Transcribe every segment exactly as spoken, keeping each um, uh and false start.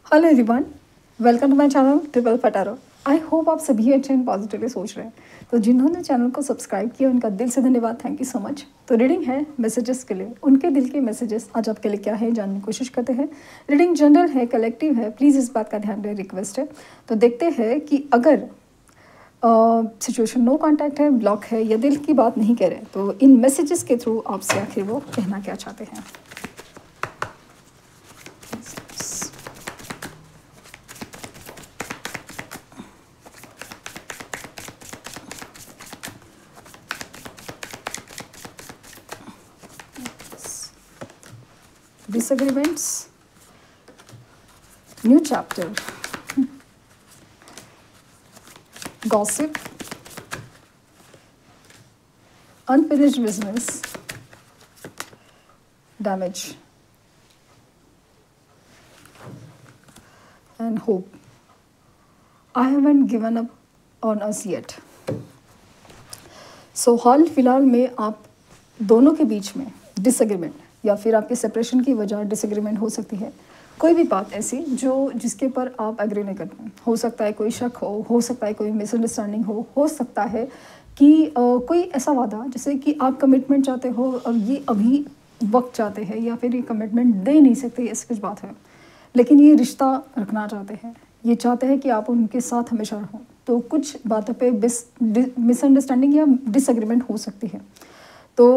Hello everyone, welcome to my channel triple फटारो। I hope आप सभी अच्छे एंड पॉजिटिवली सोच रहे हैं। तो जिन्होंने चैनल को सब्सक्राइब किया उनका दिल से धन्यवाद, थैंक यू सो मच। तो रीडिंग है मैसेजेस के लिए, उनके दिल के मैसेजेस आज आपके लिए क्या है जानने की कोशिश करते हैं। रीडिंग जनरल है, कलेक्टिव है, प्लीज़ इस बात का ध्यान रहे, रिक्वेस्ट है। तो देखते हैं कि अगर सिचुएशन नो कॉन्टैक्ट है, ब्लॉक है या दिल की बात नहीं कह रहे, तो इन मैसेजेस के थ्रू आपसे आखिर वो कहना क्या चाहते हैं। Disagreements, new chapter, gossip, unfinished business, damage, and hope. I haven't given up on us yet. So हाल फिलहाल में आप दोनों के बीच में डिसएग्रीमेंट या फिर आपके सेपरेशन की वजह डिसएग्रीमेंट हो सकती है। कोई भी बात ऐसी जो जिसके पर आप एग्री नहीं करते हैं। हो सकता है कोई शक हो हो सकता है कोई मिसअंडरस्टैंडिंग हो हो सकता है कि आ, कोई ऐसा वादा जैसे कि आप कमिटमेंट चाहते हो और ये अभी वक्त चाहते हैं या फिर ये कमिटमेंट दे नहीं सकते, ऐसी कुछ बात है। लेकिन ये रिश्ता रखना चाहते हैं, ये चाहते हैं कि आप उनके साथ हमेशा रहो। तो कुछ बातों पे मिसअंडरस्टैंडिंग या डिसएग्रीमेंट हो सकती है। तो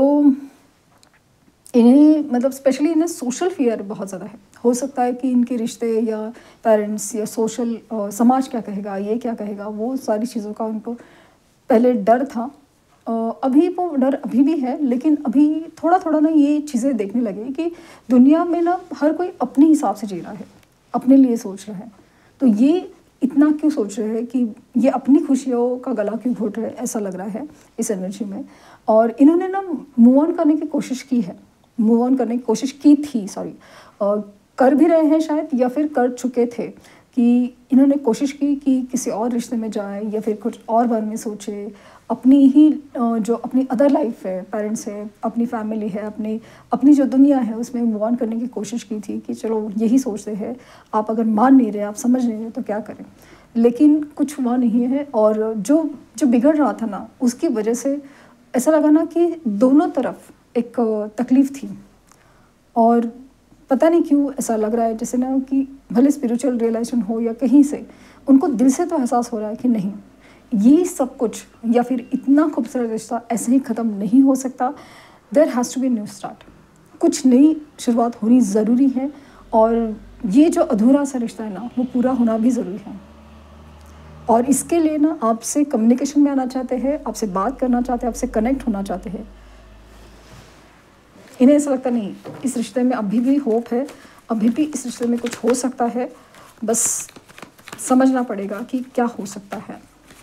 इन्हें मतलब स्पेशली इन्हें सोशल फियर बहुत ज़्यादा है। हो सकता है कि इनके रिश्ते या पेरेंट्स या सोशल समाज क्या कहेगा, ये क्या कहेगा, वो सारी चीज़ों का उनको पहले डर था। अभी वो डर अभी भी है, लेकिन अभी थोड़ा थोड़ा ना ये चीज़ें देखने लगे कि दुनिया में ना हर कोई अपने हिसाब से जी रहा है, अपने लिए सोच रहा है। तो ये इतना क्यों सोच रहे हैं कि ये अपनी खुशियों का गला क्यों घोट रहे हैं, ऐसा लग रहा है इस एनर्जी में। और इन्होंने ना मूव ऑन करने की कोशिश की है, मूव ऑन करने की कोशिश की थी सॉरी कर भी रहे हैं शायद, या फिर कर चुके थे कि इन्होंने कोशिश की कि किसी और रिश्ते में जाए या फिर कुछ और बारे में सोचे। अपनी ही जो अपनी अदर लाइफ है, पेरेंट्स है, अपनी फैमिली है, अपनी अपनी जो दुनिया है उसमें मूव ऑन करने की कोशिश की थी कि चलो यही सोचते हैं। आप अगर मान नहीं रहे, आप समझ नहीं रहे तो क्या करें। लेकिन कुछ हुआ नहीं है और जो जो बिगड़ रहा था ना उसकी वजह से ऐसा लगा ना कि दोनों तरफ एक तकलीफ़ थी। और पता नहीं क्यों ऐसा लग रहा है जैसे ना कि भले स्पिरिचुअल रियलाइजेशन हो या कहीं से उनको दिल से तो एहसास हो रहा है कि नहीं, ये सब कुछ या फिर इतना खूबसूरत रिश्ता ऐसे ही ख़त्म नहीं हो सकता। There has to be new start, कुछ नई शुरुआत होनी ज़रूरी है। और ये जो अधूरा सा रिश्ता है ना वो पूरा होना भी ज़रूरी है। और इसके लिए ना आपसे कम्युनिकेशन में आना चाहते हैं, आपसे बात करना चाहते हैं, आपसे कनेक्ट होना चाहते हैं। इन्हें ऐसा लगता नहीं इस रिश्ते में अभी भी होप है, अभी भी इस रिश्ते में कुछ हो सकता है, बस समझना पड़ेगा कि क्या हो सकता है।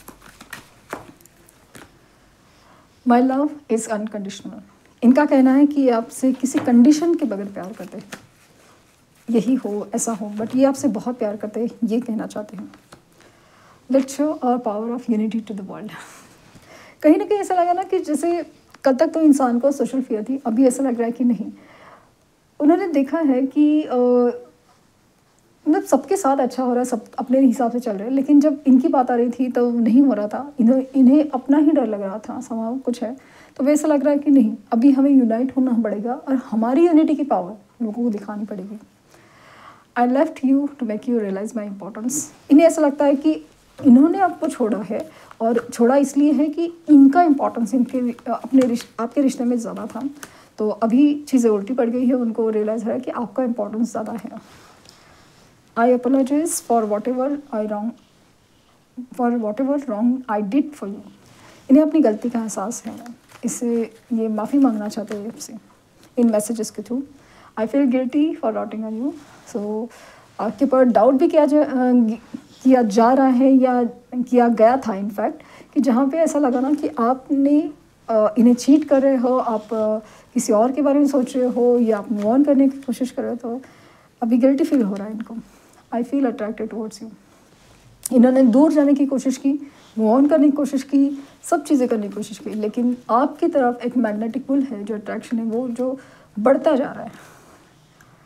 My love is unconditional. इनका कहना है कि आपसे किसी कंडीशन के बगैर प्यार करते हैं, यही हो ऐसा हो, बट ये आपसे बहुत प्यार करते हैं, ये कहना चाहते हैं। Let's show our power of unity to the world. कहीं ना कहीं ऐसा लगा ना कि जैसे कल तक तो इंसान को सोशल फियर थी, अभी ऐसा लग रहा है कि नहीं। उन्होंने देखा है कि मतलब सबके साथ अच्छा हो रहा है, सब अपने हिसाब से चल रहे हैं, लेकिन जब इनकी बात आ रही थी तो नहीं हो रहा था। इन्हें इन्हें अपना ही डर लग रहा था, समाव कुछ है। तो वैसा लग रहा है कि नहीं, अभी हमें यूनाइट होना पड़ेगा और हमारी यूनिटी की पावर लोगों को दिखानी पड़ेगी। I left you to make you realise my importance. इन्हें ऐसा लगता है कि इन्होंने आपको छोड़ा है, और छोड़ा इसलिए है कि इनका इम्पोर्टेंस इनके अपने रिश्ते आपके रिश्ते में ज़्यादा था। तो अभी चीज़ें उल्टी पड़ गई है, उनको रियलाइज़ है कि आपका इम्पोर्टेंस ज़्यादा है। I apologise for whatever I wrong for whatever wrong I did for you. इन्हें अपनी गलती का एहसास है, इससे ये माफ़ी मांगना चाहते हैं आपसे इन मैसेजेस के through. I feel guilty for doubting on you. So आपके ऊपर डाउट भी किया जा किया जा रहा है या किया गया था इनफैक्ट, कि जहाँ पे ऐसा लगा ना कि आपने इन्हें चीट कर रहे हो, आप किसी और के बारे में सोच रहे हो या आप मूव ऑन करने की कोशिश कर रहे हो, तो अभी गिल्टी फील हो रहा है इनको। I feel attracted towards you. इन्होंने दूर जाने की कोशिश की, मूव ऑन करने की कोशिश की, सब चीज़ें करने की कोशिश की, लेकिन आपकी तरफ एक मैग्नेटिक पुल है, जो अट्रैक्शन है वो जो बढ़ता जा रहा है।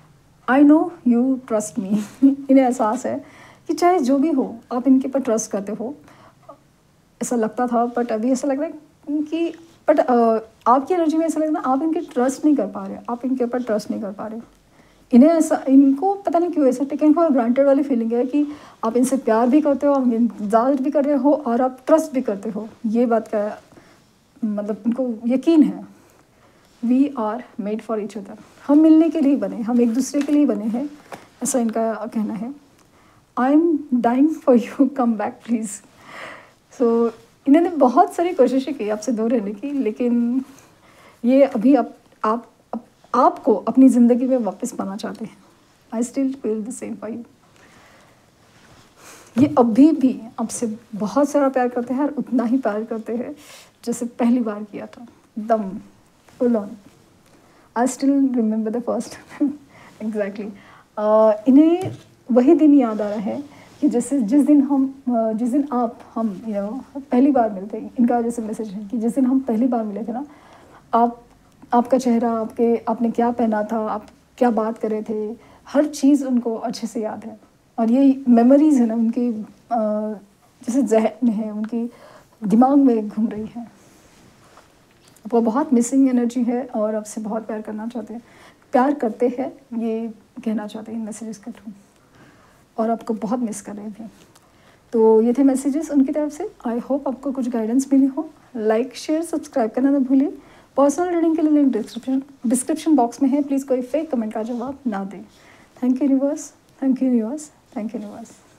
I know you trust me. इन्हें एहसास है कि चाहे जो भी हो आप इनके ऊपर ट्रस्ट करते हो। ऐसा लगता था बट अभी ऐसा लग रहा है कि बट आपकी एनर्जी में ऐसा लग रहा है आप इनके ट्रस्ट नहीं कर पा रहे, आप इनके ऊपर ट्रस्ट नहीं कर पा रहे। इन्हें ऐसा, इनको पता नहीं क्यों ऐसा टेकन फॉर ग्रांटेड वाली फीलिंग है कि आप इनसे प्यार भी करते हो, आप इंतजार भी कर रहे हो और आप ट्रस्ट भी करते हो। ये बात का मतलब इनको यकीन है we are made for each other, हम मिलने के लिए बने, हम एक दूसरे के लिए बने हैं, ऐसा इनका कहना है। I am dying for you, come back please. So इन्होंने बहुत सारी कोशिशें की आपसे दूर रहने की, लेकिन ये अभी आप आप आप आपको अपनी ज़िंदगी में वापस पाना चाहते हैं। I still feel the same for you. ये अभी भी आपसे बहुत सारा प्यार करते हैं और उतना ही प्यार करते हैं जैसे पहली बार किया था, दम full on. I still remember the first exactly. इन्हें वही दिन याद आ रहा है कि जैसे जिस दिन हम uh, जिस दिन आप हम यू you नो know, पहली बार मिलते, इनका जैसे मैसेज है कि जिस दिन हम पहली बार मिले थे ना, आप आपका चेहरा, आपके आपने क्या पहना था, आप क्या बात कर रहे थे, हर चीज़ उनको अच्छे से याद है। और ये मेमोरीज़ है ना उनकी uh, जैसे जहन में है, उनकी दिमाग में घूम रही है। आपको बहुत मिसिंग एनर्जी है और आपसे बहुत प्यार करना चाहते हैं, प्यार करते हैं, ये कहना चाहते हैं इन मैसेजेस के थ्रू, और आपको बहुत मिस कर रहे थे। तो ये थे मैसेजेस उनकी तरफ से। आई होप आपको कुछ गाइडेंस मिली हो। लाइक शेयर सब्सक्राइब करना ना भूलिए। पर्सनल रीडिंग के लिए लिंक डिस्क्रिप्शन डिस्क्रिप्शन बॉक्स में है, प्लीज़ कोई फेक कमेंट का जवाब ना दें। Thank you universe, thank you universe, thank you universe.